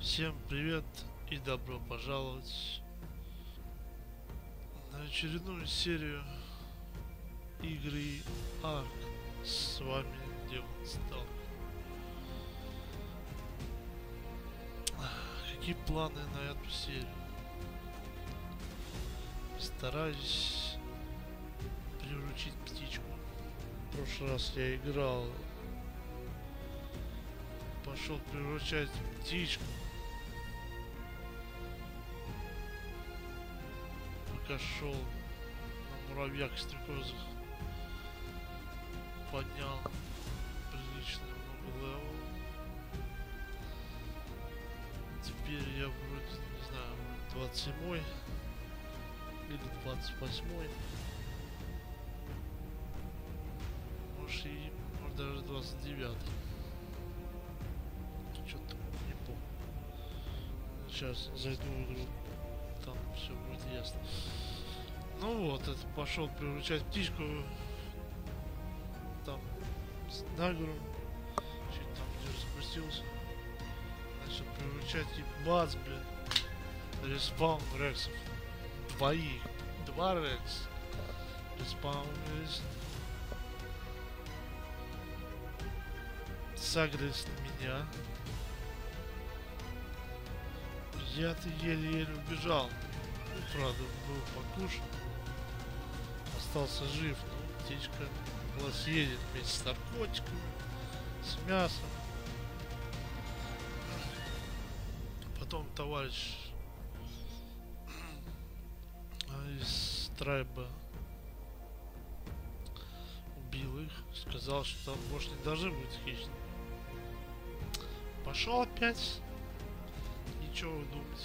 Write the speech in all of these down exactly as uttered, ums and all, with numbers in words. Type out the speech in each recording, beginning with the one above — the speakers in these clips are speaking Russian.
Всем привет и добро пожаловать на очередную серию игры Арк. С вами Демон Сталкер. Какие планы на эту серию? Стараюсь приручить птичку. В прошлый раз я играл, пошел приручать птичку. Пока шел на муравьях стрекозах, поднял прилично много левел. Теперь я вроде, не знаю, двадцать седьмой или двадцать восьмой. Может и может даже двадцать девятый. Что-то не помню. Сейчас зайду в игру, там все будет ясно. Ну вот, это пошел приручать птичку. Там на гору. Чуть там где запустился. Начал приручать и бац, блин. Респаун рексов. Двоих. Два рекс. Респаунились. Сагрились на меня. Я-то еле-еле убежал. Ну, правда, был покушен. Остался жив, но птичка была съедена вместе с наркотиками, с мясом. Потом товарищ из трайба убил их, сказал, что там больше не должны быть хищники. Пошел опять. Ничего вы думаете?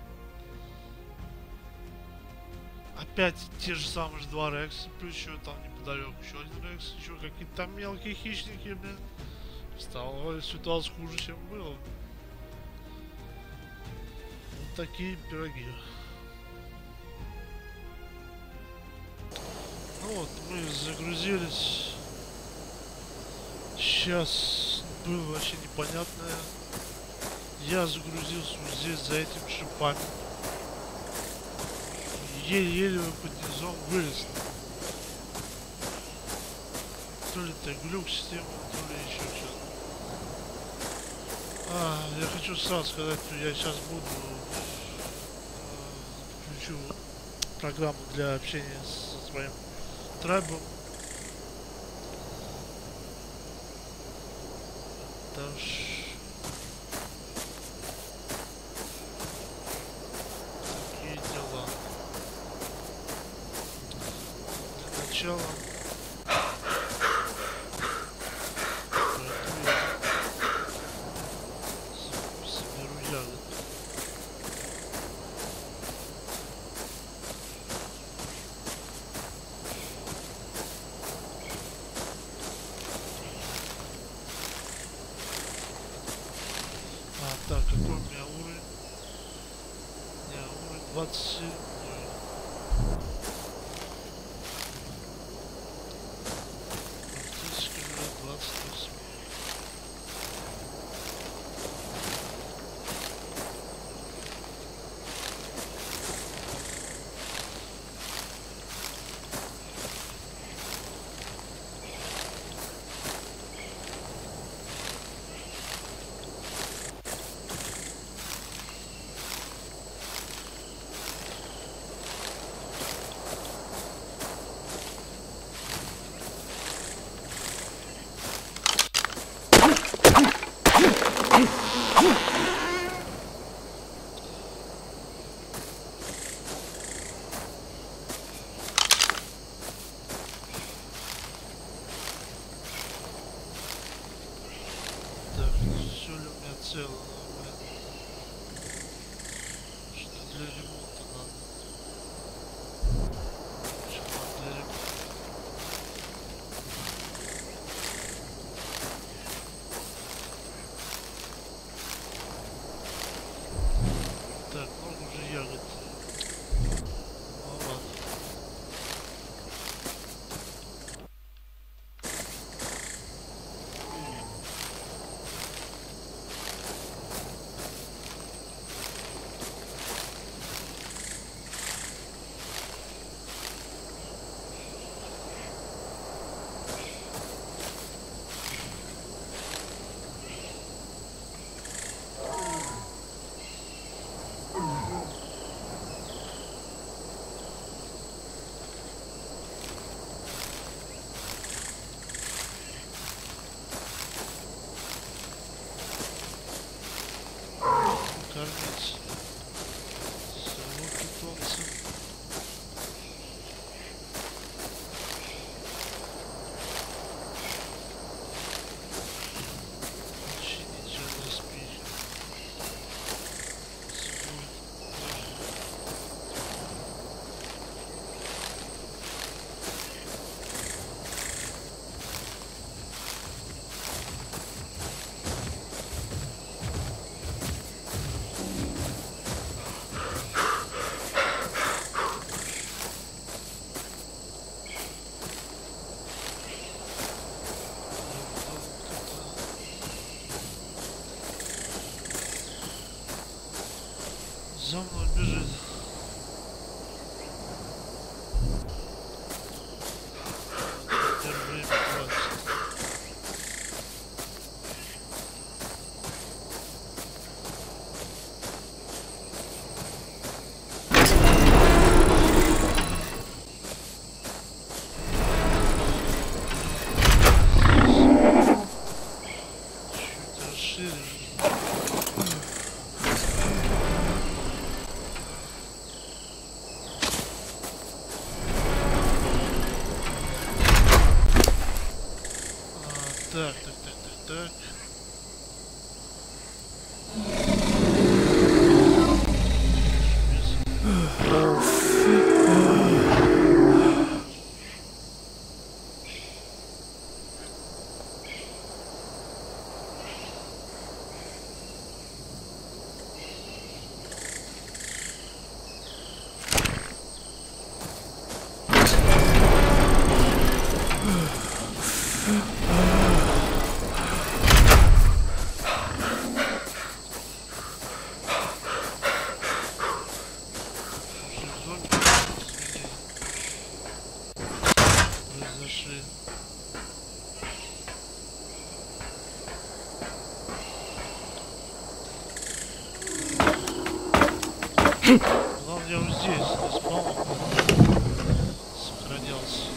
Опять те же самые же два рекса, плюс еще там неподалеку еще один рекс, еще какие-то там мелкие хищники, блин. Стала ситуация хуже, чем было. Вот такие пироги. Ну вот, мы загрузились. Сейчас было вообще непонятное. Я загрузился вот здесь за этим шипами. Еле-еле под низом вылез. То ли это глюк системы, то ли еще что-то. А, я хочу сразу сказать, что я сейчас буду э, включу программу для общения со своим трайбом. Потому что начало. Соберу ягод. А, так, какой у меня уровень? У меня уровень двадцать семь. Целое, что для ремонта надо. Что для ремонта. Так, много уже ягод. Ну ладно. кормить своего питомца. Чинить он спит. За мной бежит. Теперь время хватит. Чуть расширили. Так, так, так, так, так. Произошли. Главное, я вот здесь, на спауне сохранялся.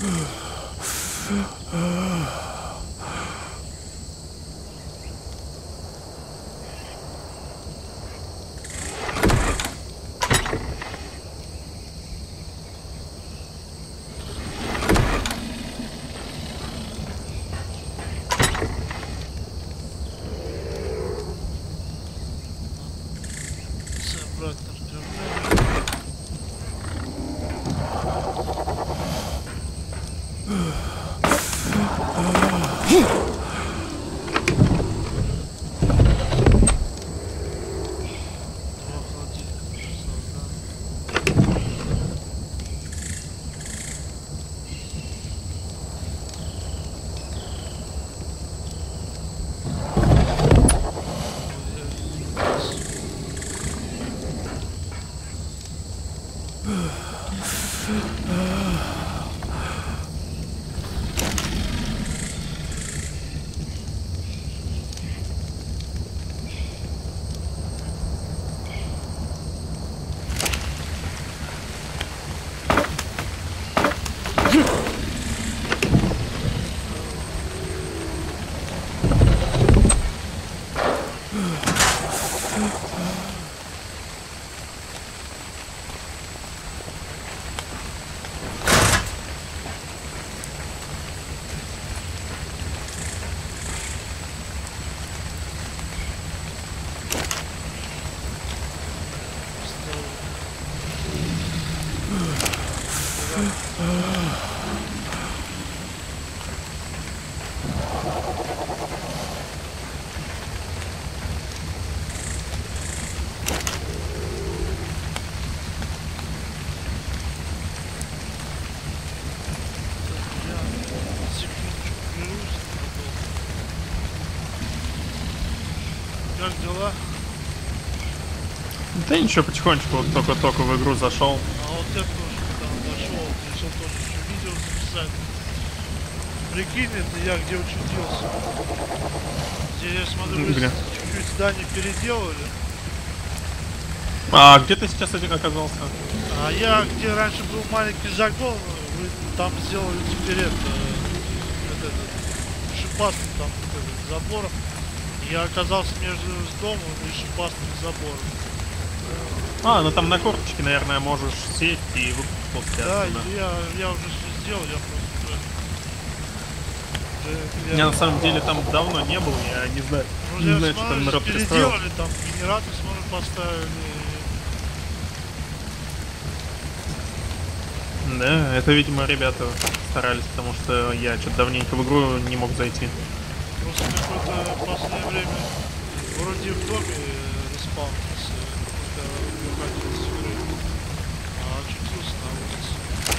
Собрать напрямую. Два холодильника создам. Как дела? Да ничего, потихонечку, вот только-только в игру зашел. А вот я тоже там зашел, решил тоже еще видео записать. Прикинь, это я где учудился. Где я смотрю, вы Где? чуть-чуть здание переделали. А где ты сейчас один оказался? А я где раньше был маленький загон, вы там сделали теперь это, вот этот шипастый там вот этот забор. Я оказался между домом и шипастым забором. А, ну там на корточке, наверное, можешь сесть и выпустить после Да, отсюда. я, я уже все сделал, я просто... уже- Я на самом деле там давно не был, я не знаю, Ну, не я знаю, что смотрю, там народ перестроил. переделали, там генератор, смотрю, поставили. Да, это, видимо, ребята старались, потому что я что-то давненько в игру не мог зайти. Просто какое-то в последнее время вроде в доме респаунился, когда выходил с игры, а очутился на улице.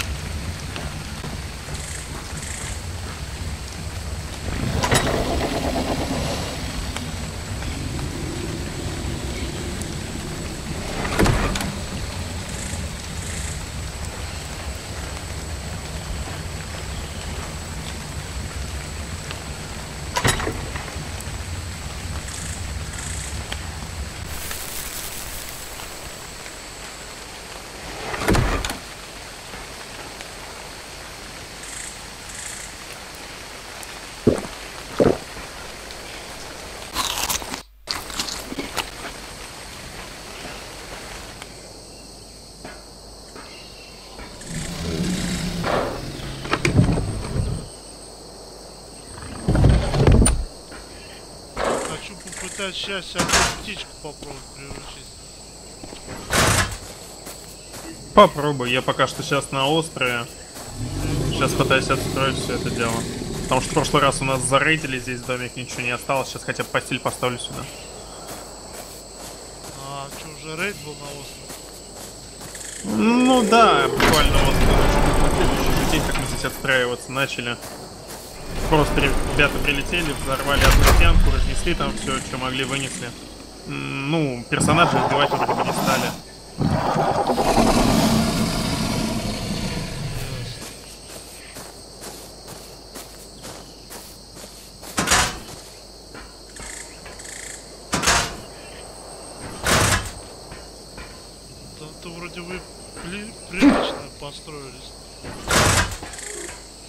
Хочу попытать счастье, одну птичку попробовать приручить. Попробуй, я пока что сейчас на острове. Сейчас пытаюсь отстроить все это дело. Потому что в прошлый раз у нас зарейдили здесь домик, ничего не осталось. Сейчас хотя бы постель поставлю сюда. А что, уже рейд был на острове? Ну да, буквально вот на следующий день, как мы здесь отстраиваться начали. Просто ребята прилетели, взорвали одну стенку, разнесли там все, что могли, вынесли. М, Ну, персонажей убивать вроде бы не стали. Там-то вроде вы при- прилично построились.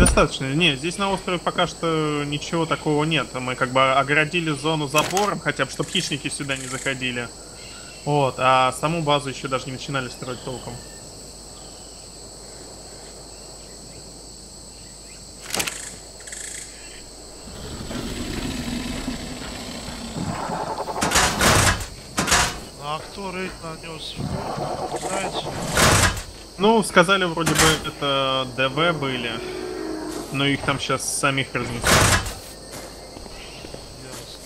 недостаточно. Не, здесь на острове пока что ничего такого нет. Мы как бы огородили зону забором, хотя бы, чтобы хищники сюда не заходили. Вот, а саму базу еще даже не начинали строить толком. А кто рейд нанес? Знаете? Ну, сказали, вроде бы это ДВ были, но их там сейчас самих разнесли. Ясно.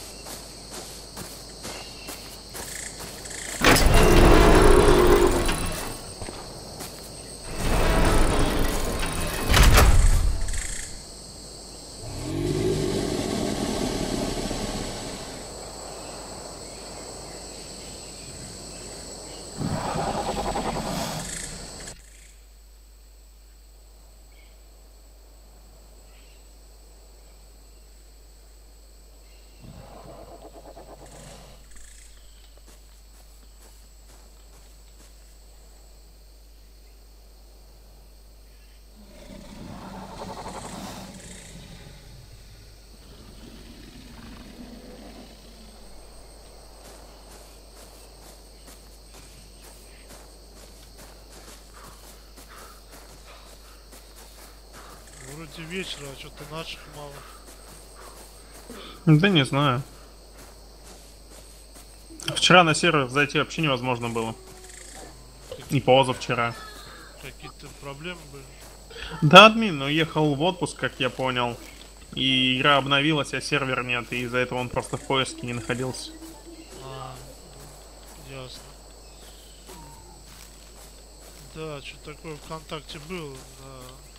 Вроде вечера, а что-то наших мало. Да не знаю. Вчера на сервер зайти вообще невозможно было. И позавчера. Какие-то проблемы были. Да, админ уехал в отпуск, как я понял. И игра обновилась, а сервер нет, и из-за этого он просто в поиске не находился. А, ясно. Да, что такое ВКонтакте было, да.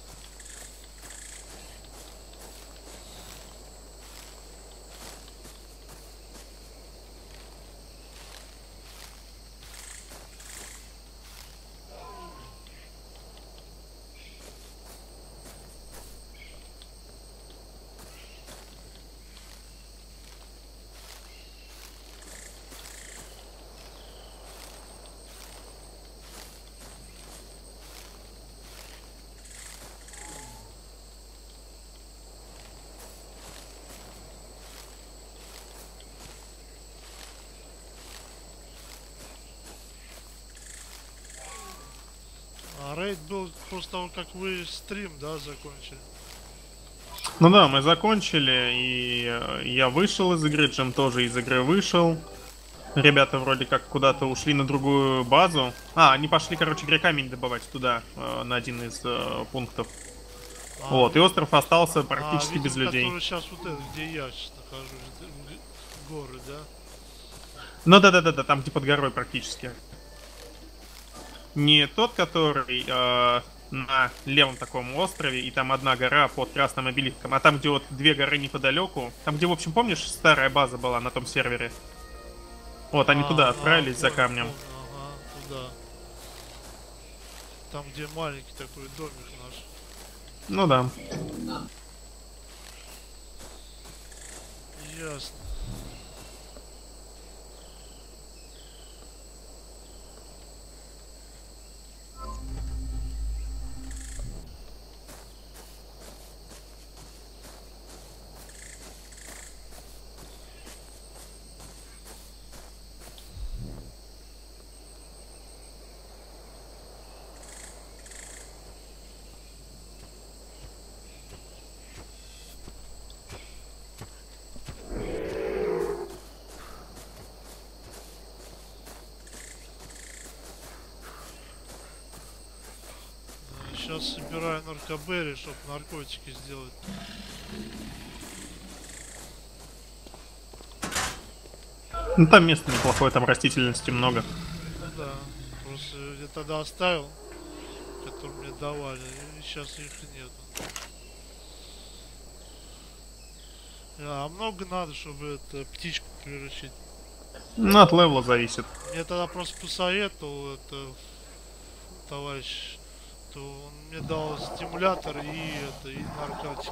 А рейд был после того, как вы стрим, да, закончили? Ну да, мы закончили, и э, я вышел из игры, Джем тоже из игры вышел. Ребята вроде как куда-то ушли на другую базу. А, они пошли, короче, говоря, камень добывать туда, э, на один из э, пунктов. А, Вот, и остров остался а, практически видимо, без людей. который сейчас вот это, где я сейчас нахожусь, г- г- горы, да? Ну да-да-да, там где под горой практически. Не тот, который э, на левом таком острове, и там одна гора под красным обелиском, а там, где вот две горы неподалеку. Там, где, в общем, помнишь, старая база была на том сервере? Вот, они А, туда а, отправились за понял, камнем. понял, ага, туда. Там, где маленький такой домик наш. Ну да. Ясно. Сейчас собираю наркоберри, чтобы наркотики сделать. Ну там место неплохое, там растительности много. Ну да. Просто я тогда оставил, которые мне давали, и сейчас их нет. А много надо, чтобы это птичку приручить. Ну, от левела зависит. Я тогда просто посоветовал это товарищ, то он мне дал стимулятор и это и наркотик,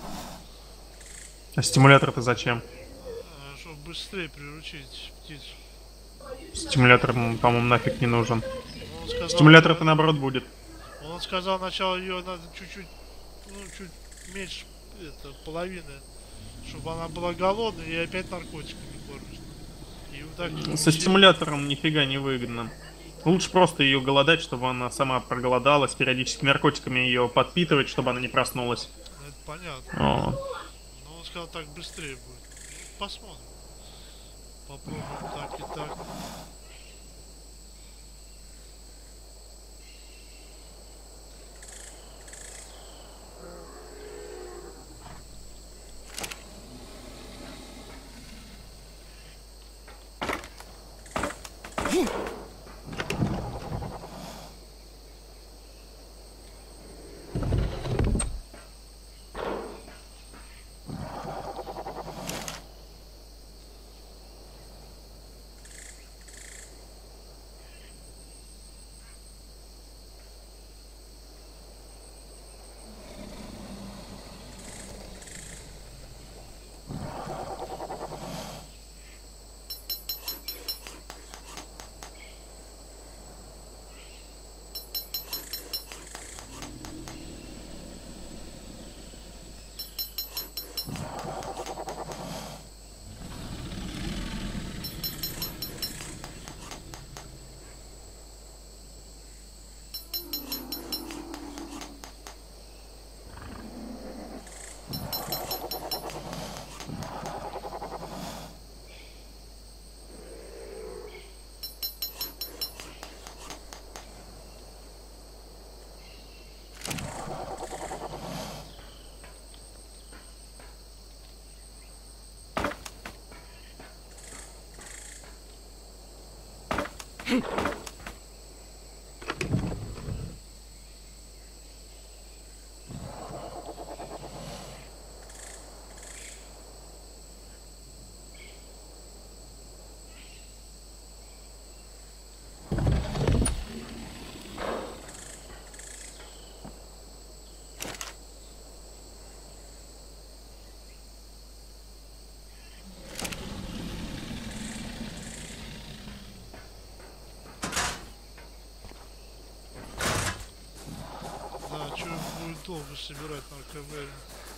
А стимулятор-то зачем? чтобы быстрее приручить птицу. Стимулятор, м, по-моему, нафиг не нужен. Он сказал, Стимулятор-то наоборот будет. он сказал, сначала ее надо чуть-чуть ну, чуть меньше, это, половины, чтобы она была голодной и опять наркотиками кормишь. И вот так Со через... стимулятором нифига не выгодно. Лучше просто ее голодать, чтобы она сама проголодалась, периодически наркотиками ее подпитывать, чтобы она не проснулась. Это понятно. О. Но он сказал, так быстрее будет. Посмотрим. Попробуем так и так. Да, что будет долго собирать наркобарин.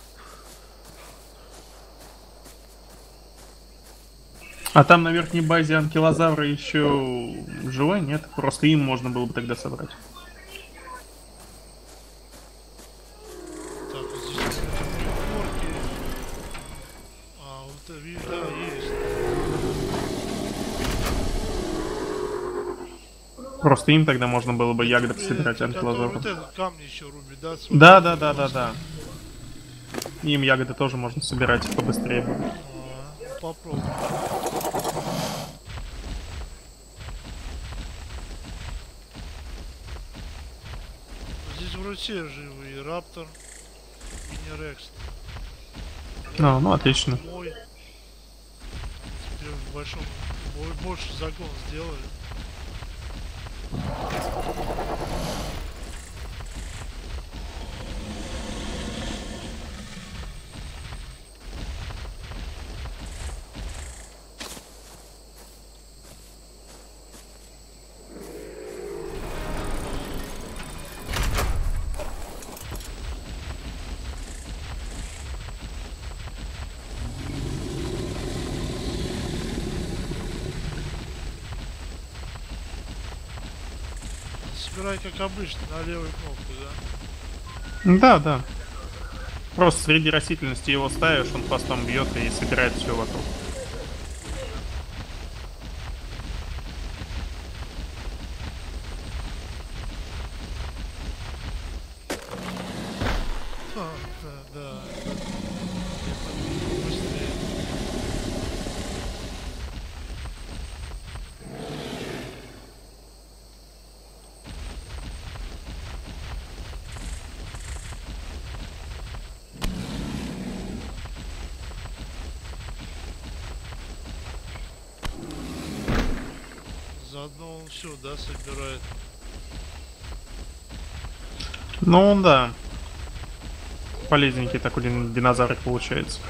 А там на верхней базе анкилозавра еще живой? Нет? Просто им можно было бы тогда собрать. Так, вот здесь приборки. А, вот это, ви- да, есть. Просто им тогда можно было бы ягоды пособирать Который анкилозавра. вот этот камни еще рубит, да? свой Да, да, да, да, просто. да. Им ягоды тоже можно собирать побыстрее будет. А, попробуем. Здесь вроде все живые. И Раптор, и Нерекс. А, ну отлично. Мой. Теперь в большом, бо- больше загон сделали. Собирай как обычно, на левую кнопку, да? Да, да. Просто среди растительности его ставишь, он хвостом бьет и собирает все вокруг. Ха, да, да. Это будет быстрее. Заодно он все, да, собирает. Ну да. Полезненький такой дин- динозаврик получается.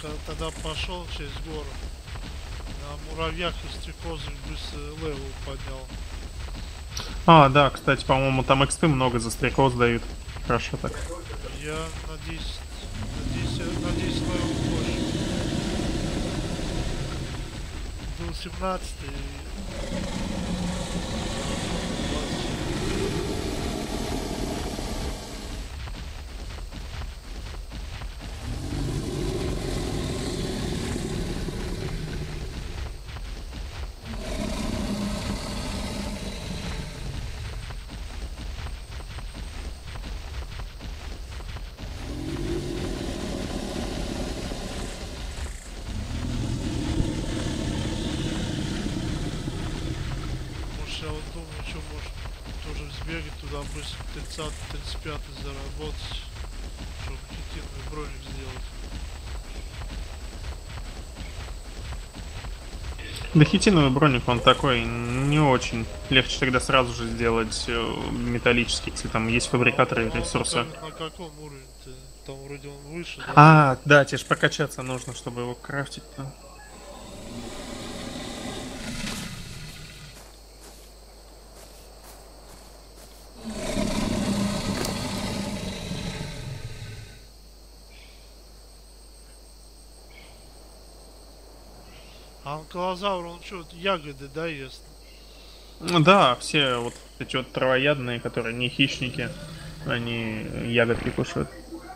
когда тогда пошел через город. На муравьях и стрекозах быстро левел поднял. А, да, кстати, по-моему, там экспы много за стрекоз дают. Хорошо так. Я надеюсь, надеюсь, надеюсь, левел больше. Был семнадцатый. Я вот думаю, что может тоже взбегать туда быстро тридцать тридцать пять заработать, чтобы хитиновый броник сделать. Да хитиновый броник, он такой не очень. Легче тогда сразу же сделать э, металлический, если там есть фабрикаторы и ресурсы. На, на каком уровне-то? Там вроде он выше, да? А, да, тебе же прокачаться нужно, чтобы его крафтить. Да. А анкилозавр, он что, ягоды, да, ест? Ну да, все вот эти вот травоядные, которые не хищники, они ягодки кушают.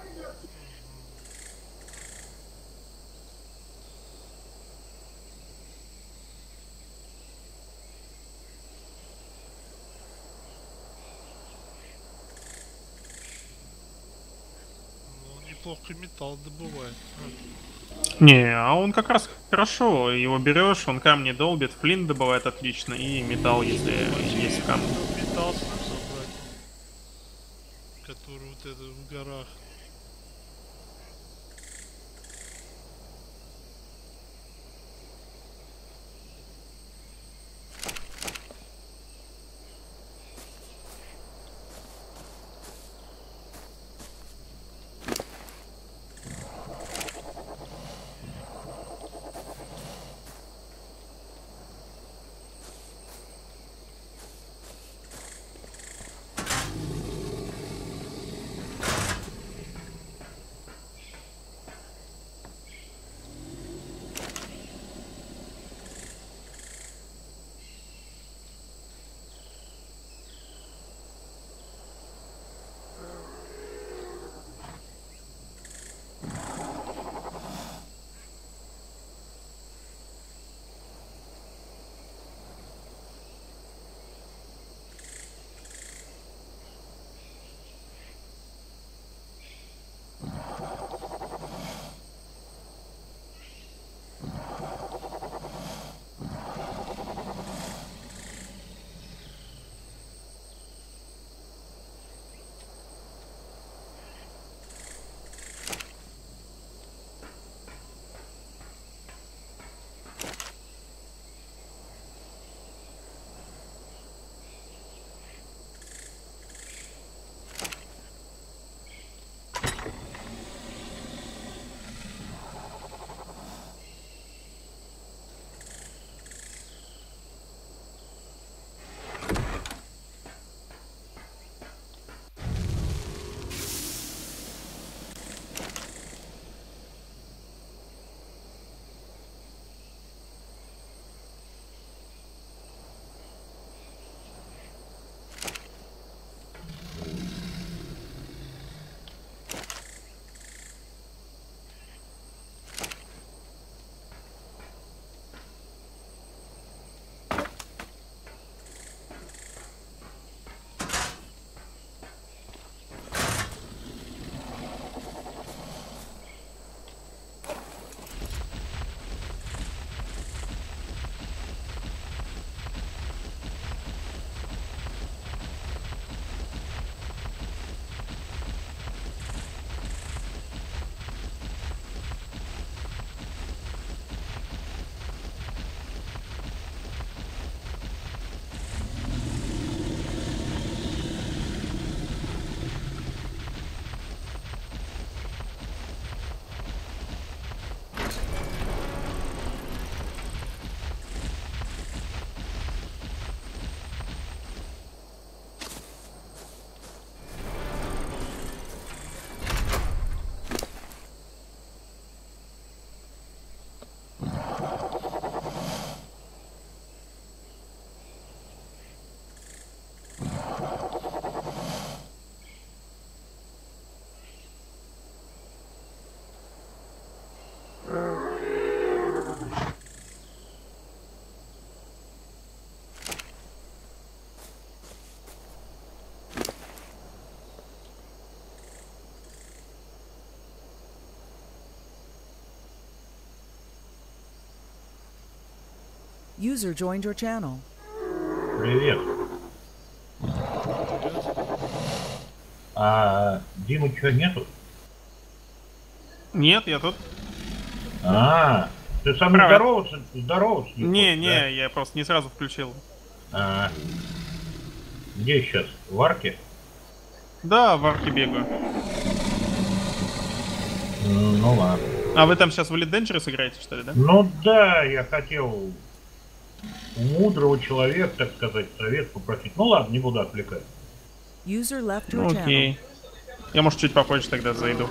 Ну, неплохо металл добывает. Не, а он как раз хорошо, его берешь, он камни долбит, флинт добывает отлично, и металл, если есть камни. Металл с ним собрать, который вот это в горах. User joined your channel. Привет. А Димы что, нету? Нет, я тут. А, ты со мной Правильно. здороваться, здороваться не Не, хочешь, не, да? я просто не сразу включил. А, где сейчас? В арке? Да, в арке бегаю. М, Ну ладно. А вы там сейчас в Elite Dangerous играете, что ли, да? Ну да, я хотел у мудрого человека, так сказать, совет попросить. Ну ладно, не буду отвлекать. User left your Ну, channel. окей. Я, может, чуть попозже тогда зайду.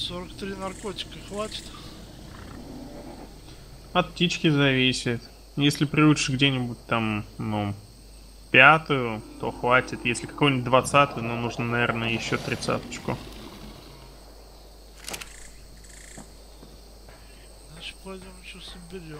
сорок три наркотика хватит? От птички зависит. Если приручишь где-нибудь там, ну, пятую, то хватит. Если какую-нибудь двадцатую, ну, нужно, наверное, еще тридцаточку. Значит, пойдем еще соберем.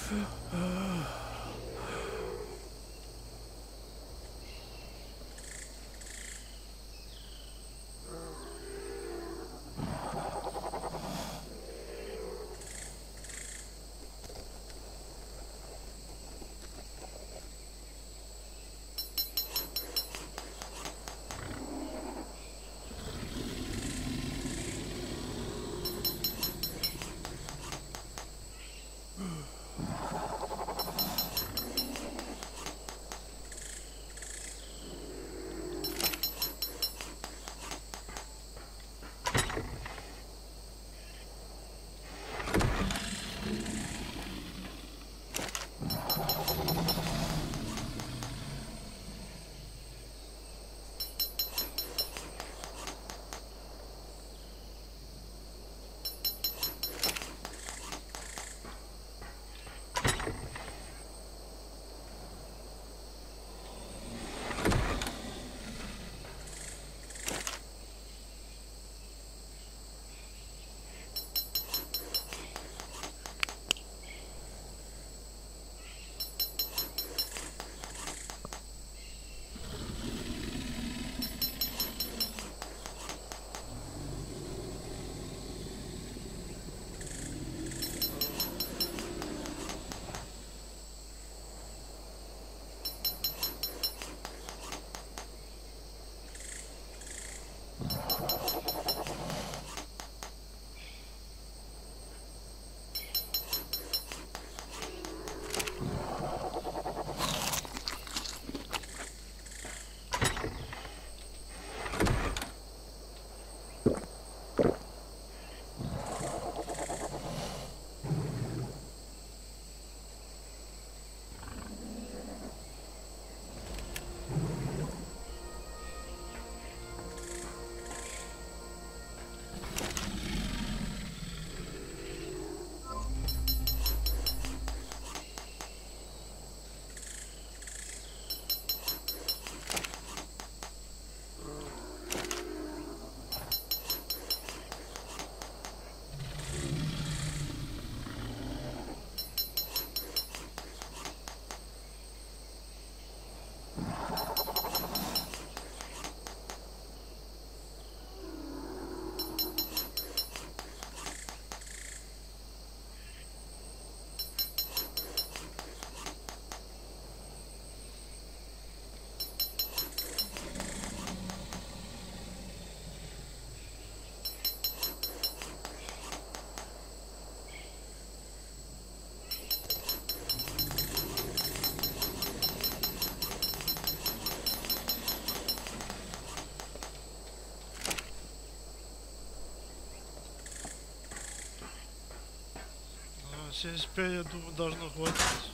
семьдесят пять, я думаю, должно хватить.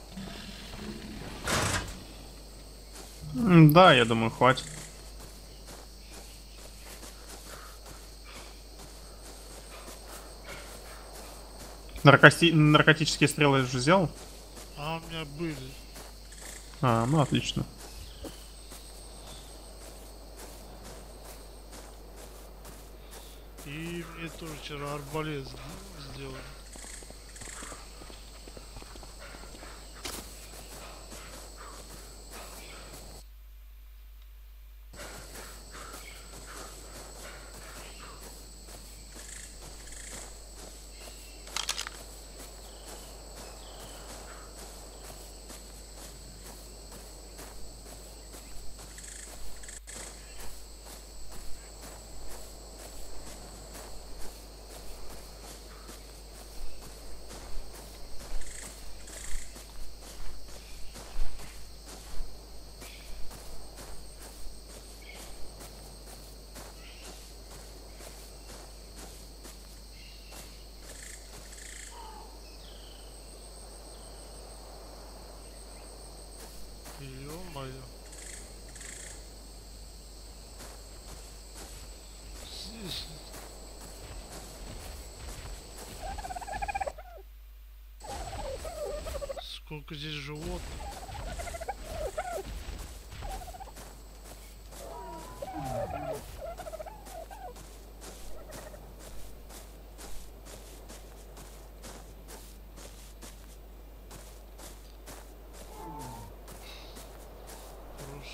М, Да, я думаю, хватит. Наркости... Наркотические стрелы я же взял. А у меня были. А, ну отлично. И мне тоже вчера арбалет сделали. Ё-моё. Здесь... Сколько здесь животных.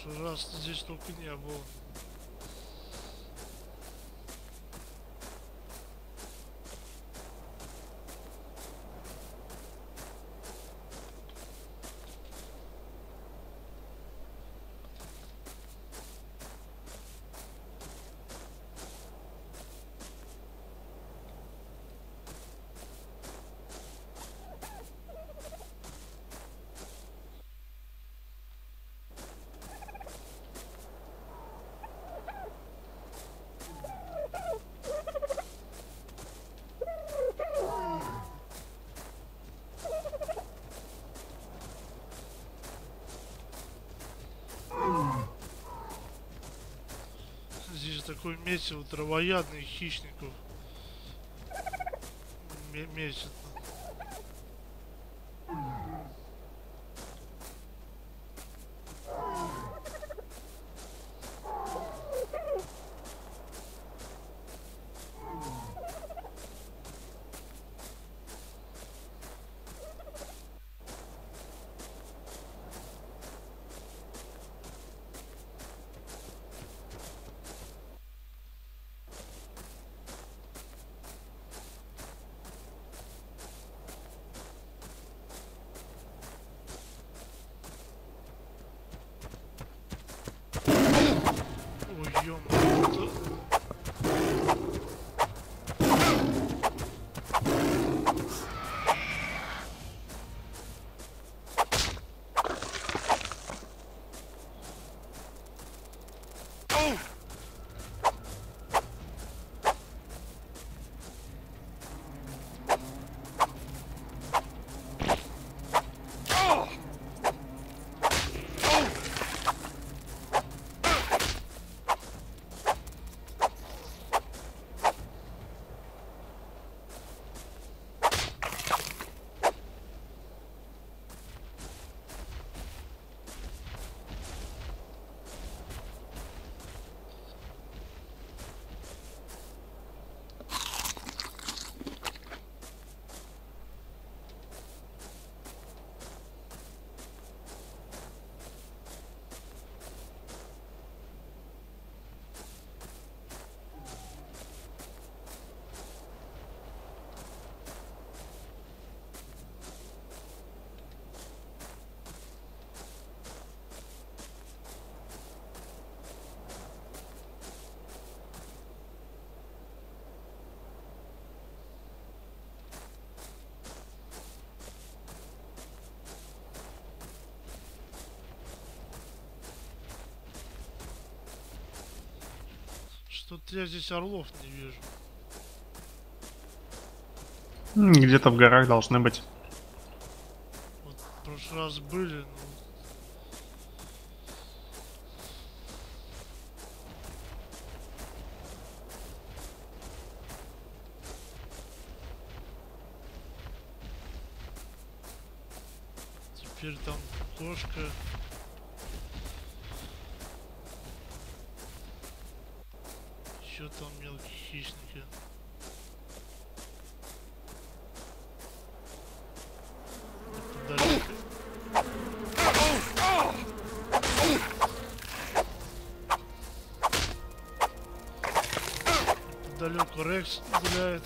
прошлый раз здесь только не было. Здесь такой месиво травоядных хищников месяц. Ой, ё-моё. Что-то я здесь орлов не вижу. М, Где-то в горах должны быть. Вот в прошлый раз были, но... Теперь там кошка. Еще там мелкие хищники. Неподалеку. Неподалеку Рекс гуляет.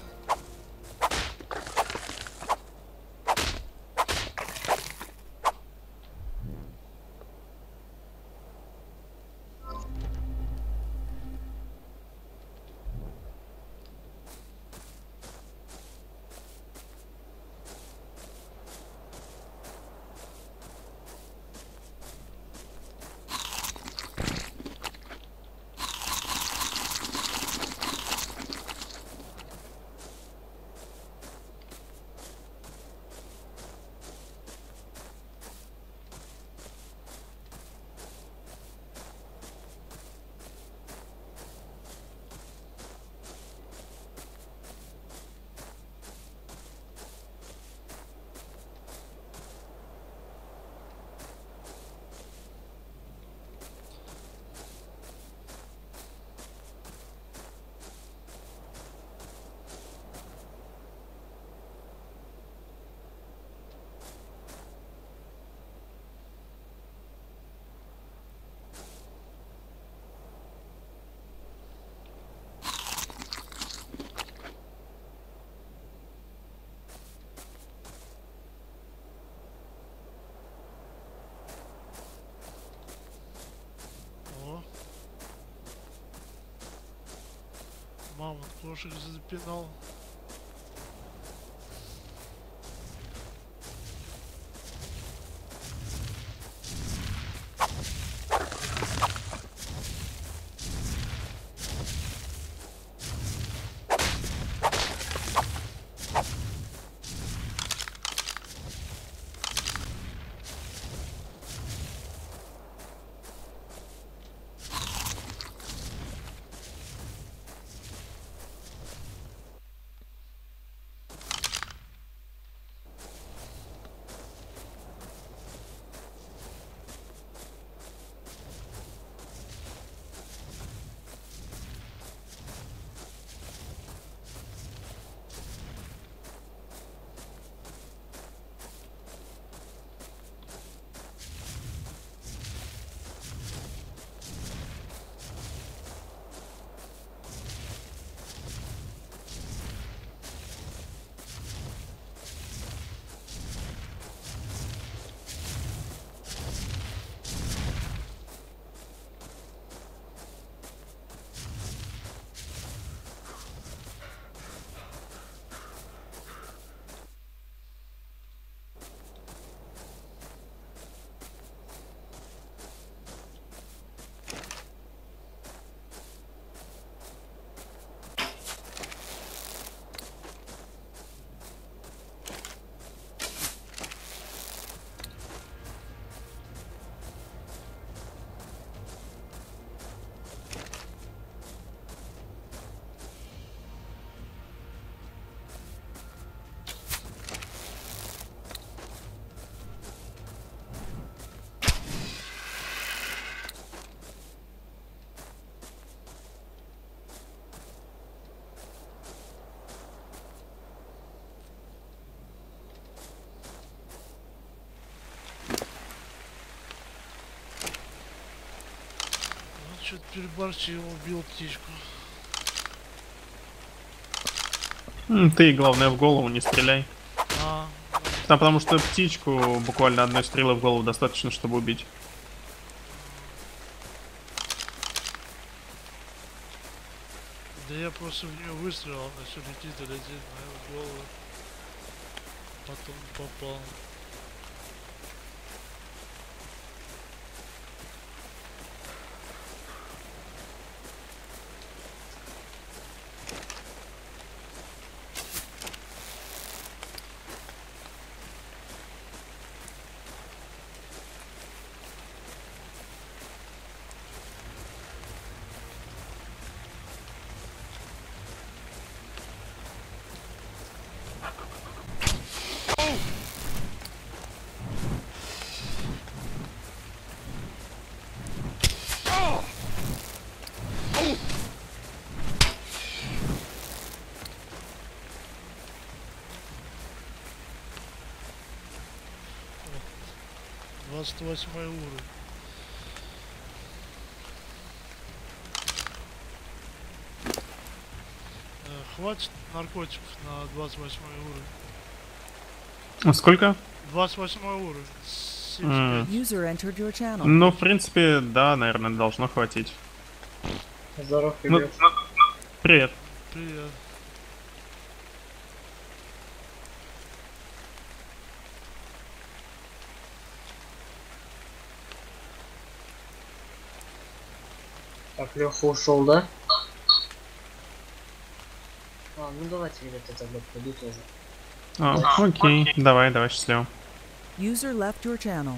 картошек запинал. Что-то переборчил, убил птичку. М, Ты, главное, в голову не стреляй. А, Да, потому что птичку буквально одной стрелы в голову достаточно, чтобы убить. да я просто в нее выстрелил, она все летит и летит на его голову. Потом попал. двадцать восьмой уровень. Э, Хватит наркотиков на двадцать восьмой уровень. А сколько? двадцать восьмой уровень. М. семьдесят пять. User entered your channel. Ну, в принципе, да, наверное, должно хватить. Здоров, Ну, ребят. привет. Привет. Так, Леха ушел, да? А, ну давайте, ребята, тогда пойду тоже. А, окей, давай, давай, счастливо. User left your channel.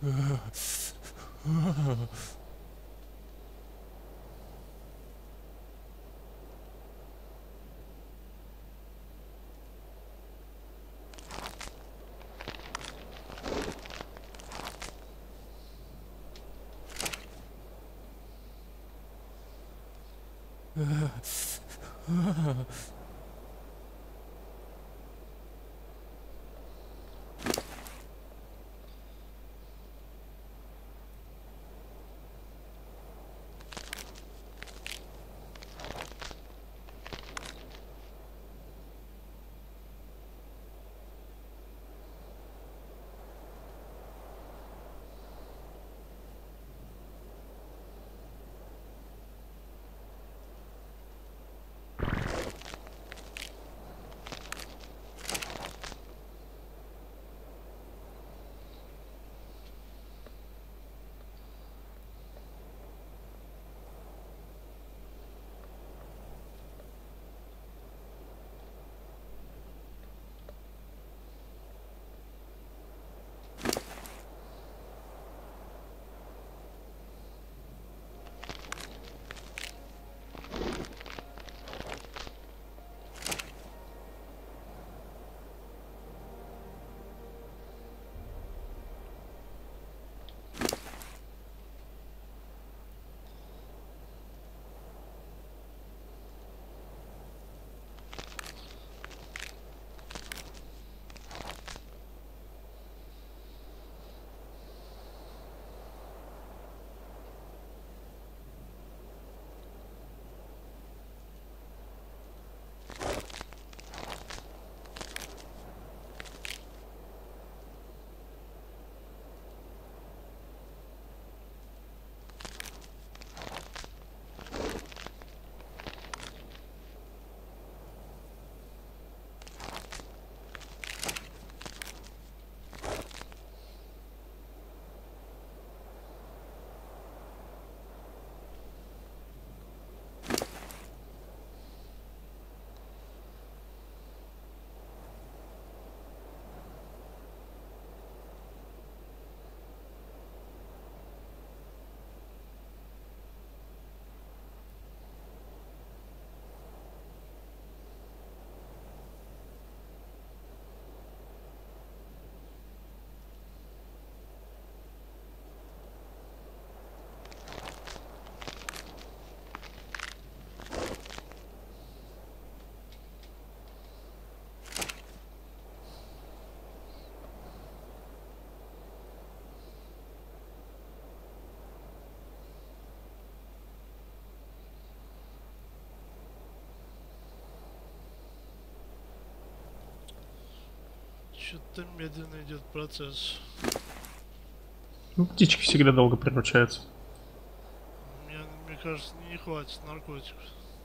Что-то медленно идет процесс. Ну, птички всегда долго приручаются. Мне, мне кажется, не хватит наркотиков.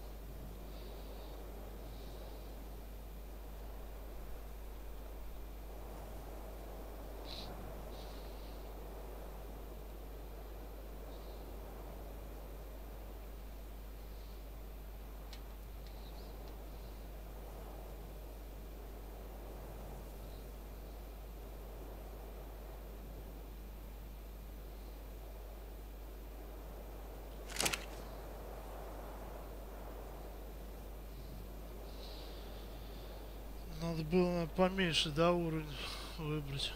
Надо было поменьше, да, уровень выбрать.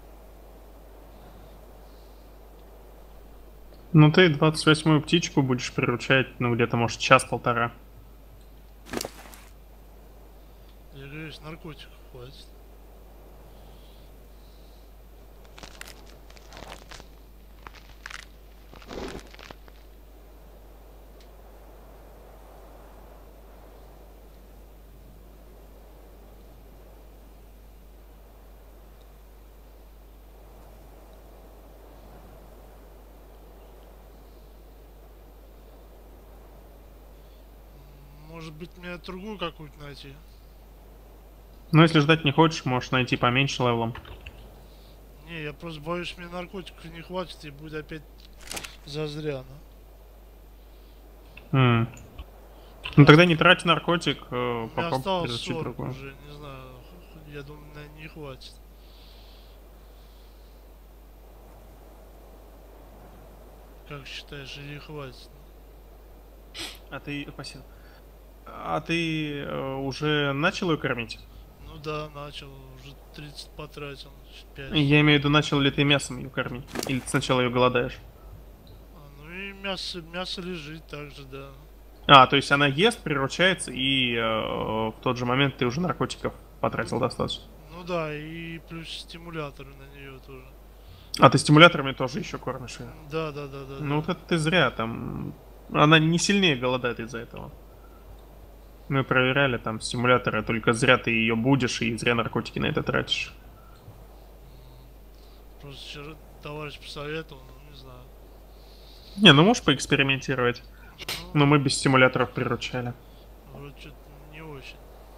Ну ты двадцать восьмую птичку будешь приручать, ну где-то может час-полтора. Я говорю, наркотиков хватит. Может быть, мне другую какую-то найти? Но если ждать не хочешь, можешь найти поменьше левелом. Не, я просто боюсь, мне наркотиков не хватит и будет опять зазря, ну. М. Ну тогда не трать наркотик, э, У меня попробуй осталось приручить сорок другую. уже, не знаю, я думаю, наверное, не хватит. Как считаешь, или хватит? А ты, спасибо. А ты э, уже начал ее кормить? Ну да, начал, уже тридцать потратил, пять. Я имею в виду, начал ли ты мясом ее кормить? Или ты сначала ее голодаешь? А, ну и мясо, мясо лежит также, да. А, то есть она ест, приручается, и э, в тот же момент ты уже наркотиков потратил достаточно. Ну да, и плюс стимуляторы на нее тоже. А ты стимуляторами тоже еще кормишь ее? Да, да, да, да. Ну да. вот это ты зря, там... Она не сильнее голодает из-за этого. Мы проверяли, там стимуляторы, только зря ты ее будешь и зря наркотики на это тратишь. Просто вчера товарищ посоветовал, ну не знаю. Не, ну можешь поэкспериментировать. Но мы без стимуляторов приручали. Вроде что-то не очень.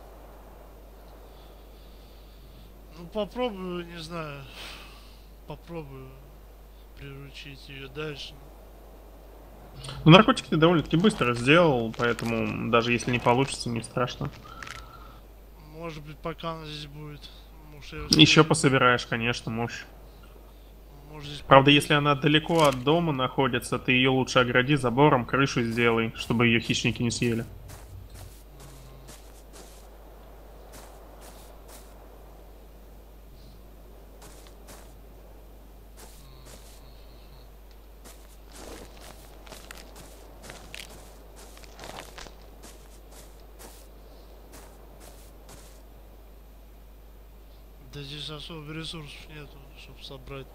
Ну попробую, не знаю. Попробую приручить ее дальше. Ну наркотики ты довольно-таки быстро сделал, поэтому даже если не получится, не страшно. Может быть, пока она здесь будет. Может, я Еще успею. пособираешь, конечно, можешь. Может, здесь Правда, если она далеко от дома находится, ты ее лучше огради забором, крышу сделай, чтобы ее хищники не съели. Да здесь особо ресурсов нету, чтобы собрать.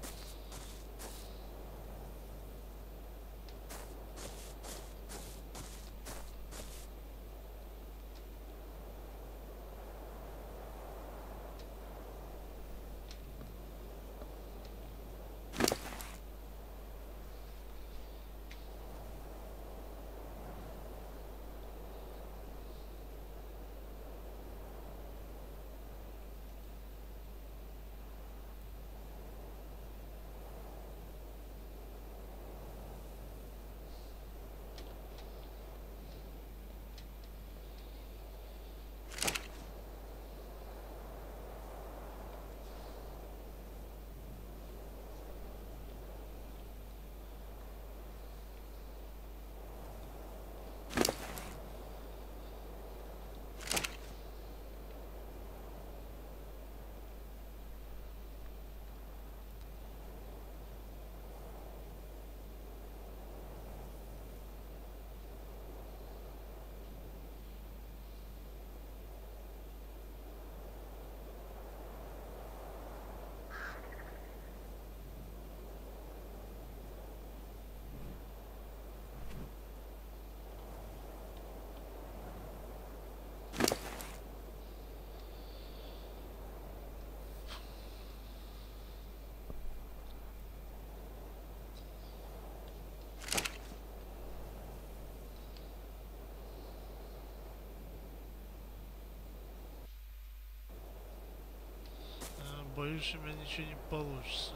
Э, Боюсь, у меня ничего не получится.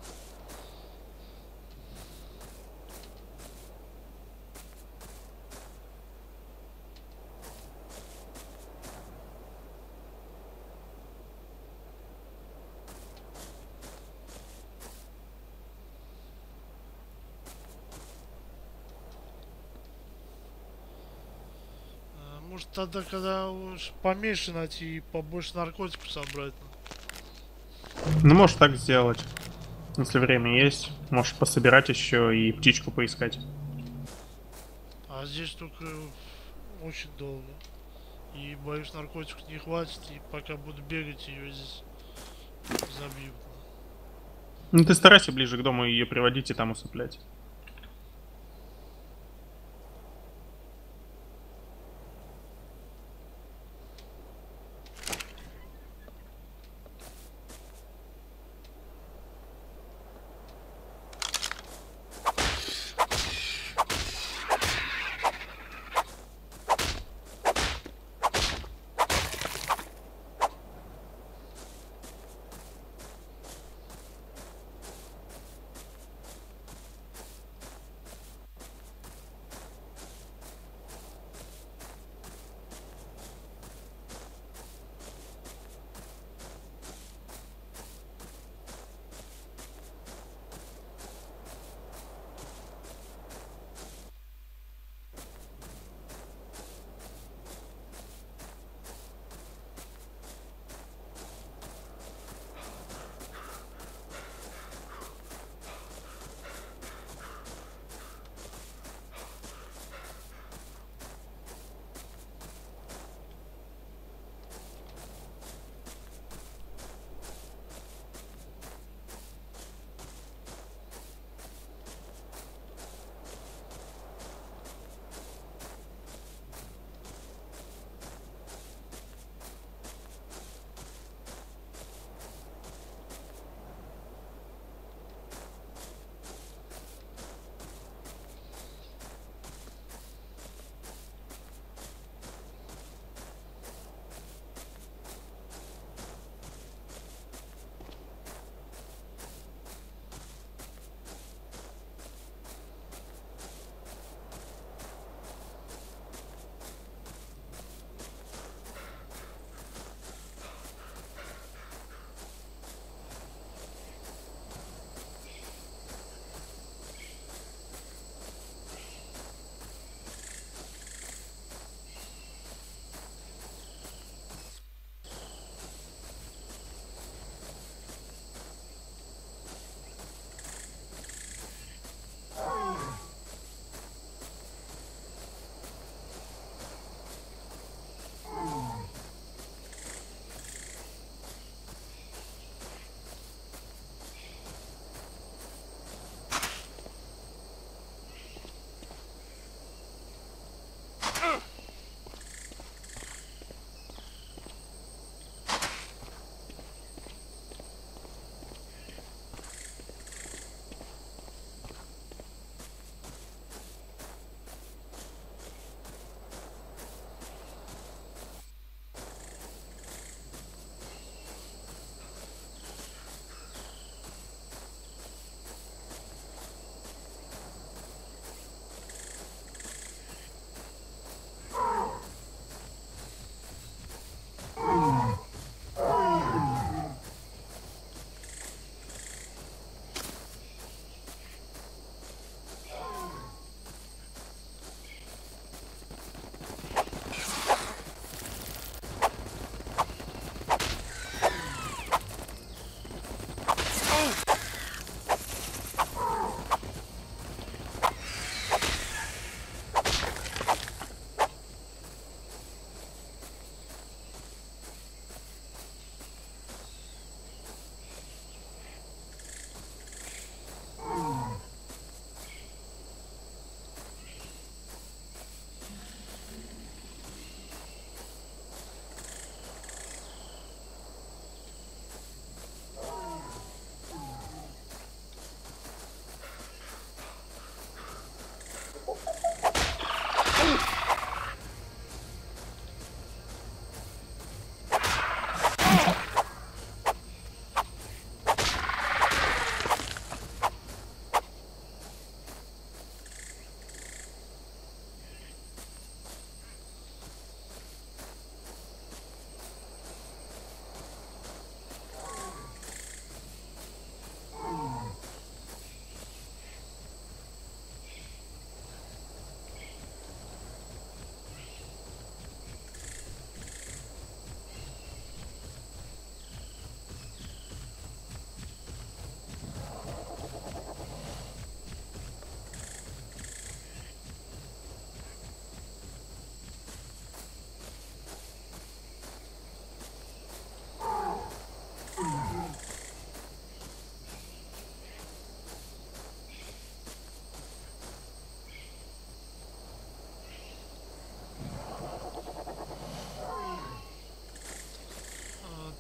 Э, Может тогда, когда уж поменьше найти и побольше наркотиков собрать. ну. Ну, можешь так сделать. Если время есть, можешь пособирать еще и птичку поискать. А здесь только очень долго. И боюсь, наркотиков не хватит, и пока буду бегать, ее здесь забьют. Ну, ты старайся ближе к дому ее приводить и там усыплять.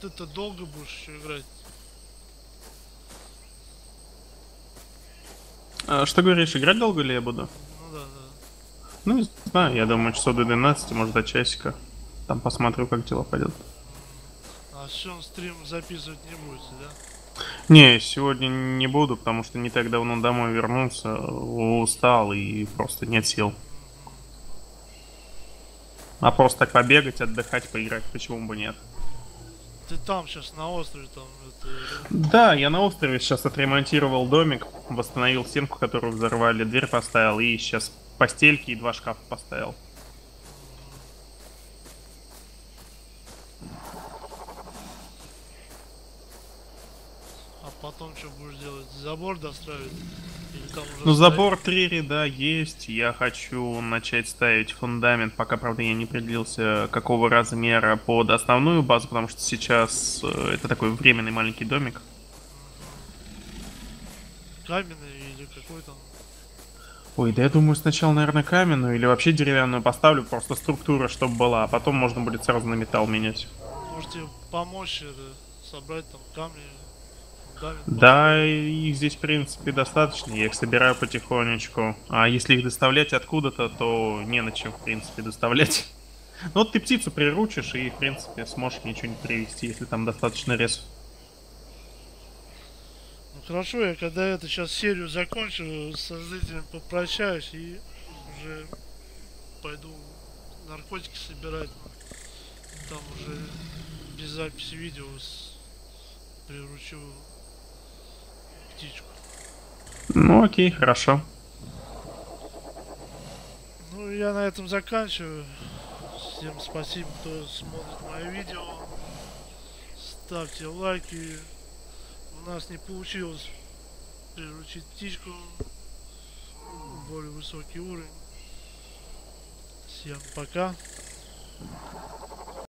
ты-то долго будешь еще играть? А, что говоришь, играть долго ли я буду? Ну да, да. Ну, не знаю, я думаю, часов до двенадцати, может, до часика. Там посмотрю, как дела пойдут. А сегодня стрим записывать не будете, да? Не, сегодня не буду, потому что не так давно домой вернулся, устал и просто нет сил. А просто так побегать, отдыхать, поиграть, почему бы нет? Ты там сейчас на острове, там это... Да, я на острове сейчас отремонтировал домик, восстановил стенку, которую взорвали, дверь поставил и сейчас постельки и два шкафа поставил. А потом что будешь делать? Забор достраивать? Или там уже Ну, стоит? забор три ряда есть. Я хочу начать ставить фундамент, пока, правда, я не определился, какого размера под основную базу, потому что сейчас э, это такой временный маленький домик. Каменный или какой там? Ой, да я думаю, сначала, наверное, каменную или вообще деревянную поставлю, просто структура, чтобы была, а потом можно будет сразу на металл менять. Можете помочь это, собрать там камни, фундамент Да, их здесь, в принципе, достаточно, я их собираю потихонечку. А если их доставлять откуда-то, то не на чем, в принципе, доставлять. Ну вот ты птицу приручишь и, в принципе, сможешь ничего не привезти, если там достаточно ресурсов. Ну хорошо, я когда это сейчас серию закончу, с зрителями попрощаюсь и уже пойду наркотики собирать. Там уже без записи видео с... приручу птичку. Ну окей, хорошо. Ну я на этом заканчиваю. Всем спасибо, кто смотрит мои видео. Ставьте лайки. У нас не получилось приручить птичку. Более высокий уровень. Всем пока.